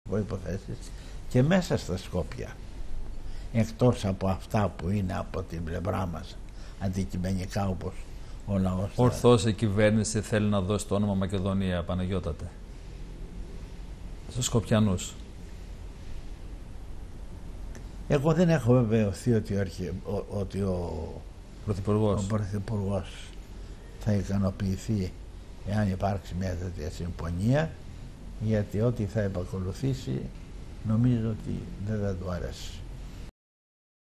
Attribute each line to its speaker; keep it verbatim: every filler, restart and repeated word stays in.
Speaker 1: προϋποθέσεις και μέσα στα Σκόπια, εκτός από αυτά που είναι από την πλευρά μας αντικειμενικά, όπως ο λαός.
Speaker 2: Ορθώς η κυβέρνηση θέλει να δώσει το όνομα Μακεδονία, Παναγιώτατε, στους Σκοπιανούς.
Speaker 1: Εγώ δεν έχω βεβαιωθεί ότι ο, ότι ο,
Speaker 2: Πρωθυπουργός.
Speaker 1: ο Πρωθυπουργός θα ικανοποιηθεί εάν υπάρξει μια τέτοια συμφωνία, γιατί ό,τι θα επακολουθήσει νομίζω ότι δεν θα του αρέσει.